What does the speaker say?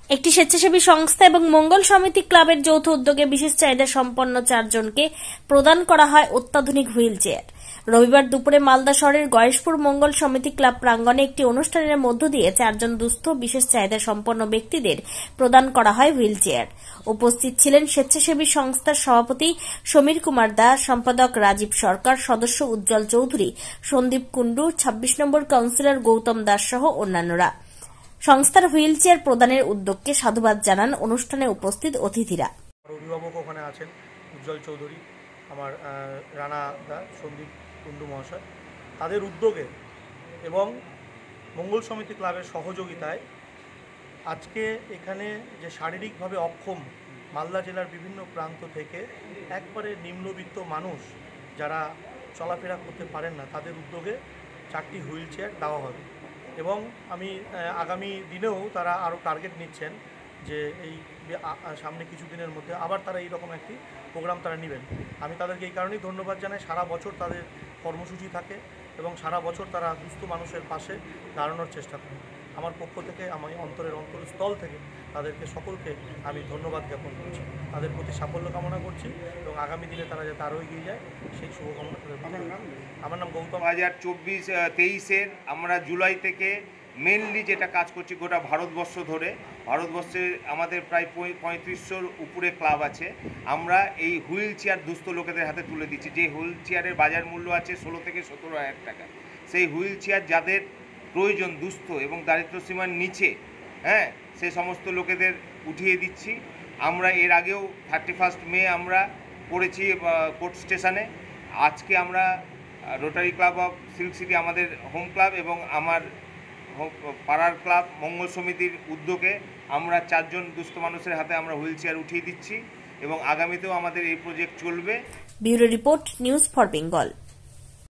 একটি স্বেচ্ছাসেবী সংস্থা এবং মঙ্গল সমিতি ক্লাবের যৌথ উদ্যোগে বিশেষ চাহিদা সম্পন্ন 4 জনকে প্রদান করা হয় অত্যাধুনিক হুইল চেয়ার। রবিবার দুপুরে মালদা শহরের গয়েশপুর মঙ্গল সমিতি ক্লাব প্রাঙ্গণে একটি অনুষ্ঠানের মধ্য দিয়ে 4 জন দুস্থ বিশেষ চাহিদা সম্পন্ন ব্যক্তিদের প্রদান করা হয় হুইল চেয়ার। উপস্থিত ছিলেন স্বেচ্ছাসেবী সংস্থার সভাপতি সমীর কুমার দাস, সম্পাদক রাজীব সরকার, সদস্য উজ্জ্বল চৌধুরী, সন্দীপ কুন্ডু, 26 নম্বর কাউন্সিলর গৌতম দাস সহ অন্যান্যরা। সংস্থার হুইল চেয়ার প্রদানের উদ্যোগকে সাধুবাদ জানান অনুষ্ঠানে উপস্থিত অতিথিরা। অভিভাবক ওখানে আছেন উজ্জ্বল চৌধুরী, আমার রানা দা, সন্দীপ কুন্ডু মহাশয়, তাদের উদ্যোগে এবং মঙ্গল সমিতি ক্লাবের সহযোগিতায় আজকে এখানে যে শারীরিকভাবে অক্ষম মালদা জেলার বিভিন্ন প্রান্ত থেকে একবারে নিম্নবিত্ত মানুষ যারা চলাফেরা করতে পারেন না, তাদের উদ্যোগে 4টি হুইল চেয়ার দেওয়া হবে এবং আমি আগামী দিনেও তারা আরও টার্গেট নিচ্ছেন যে এই সামনে কিছু দিনের মধ্যে আবার তারা এইরকম একটি প্রোগ্রাম তারা নেবেন। আমি তাদেরকে এই কারণেই ধন্যবাদ জানাই। সারা বছর তাদের কর্মসূচি থাকে এবং সারা বছর তারা দুস্থ মানুষের পাশে দাঁড়ানোর চেষ্টা করেন। আমার পক্ষ থেকে, আমি অন্তরস্থল থেকে তাদেরকে সকলকে আমি ধন্যবাদ জ্ঞাপন করছি, তাদের প্রতি সাফল্য কামনা করছি এবং আগামী দিনে তারা যাতে আরও এগিয়ে যায় সেই শুভকামনা করে। আমার নাম গৌতম। 2024-23-এর আমরা জুলাই থেকে মেনলি যেটা কাজ করছি গোটা ভারতবর্ষ ধরে, ভারতবর্ষে আমাদের প্রায় 3500-র উপরে ক্লাব আছে। আমরা এই হুইল চেয়ার দুস্থ লোকেদের হাতে তুলে দিচ্ছি। যে হুইল চেয়ারের বাজার মূল্য আছে 16 থেকে 17,000 টাকা। সেই হুইল চেয়ার যাদের প্রয়োজন, দুস্থ এবং দারিদ্র্য সীমার নিচে, সে সমস্ত লোকেদের উঠিয়ে দিচ্ছি। আমরা এর আগেও 31 মে আমরা করেছি কোর্ট স্টেশনে। আজকে আমরা Rotary Club of Silk City, আমাদের হোম ক্লাব, এবং আমার পাড়ার ক্লাব মঙ্গল সমিতির উদ্যোগে আমরা 4 জন দুস্থ মানুষের হাতে আমরা হুইল চেয়ার উঠিয়ে দিচ্ছি এবং আগামীতেও আমাদের এই প্রজেক্ট চলবে। Bureau report, news for Bengal.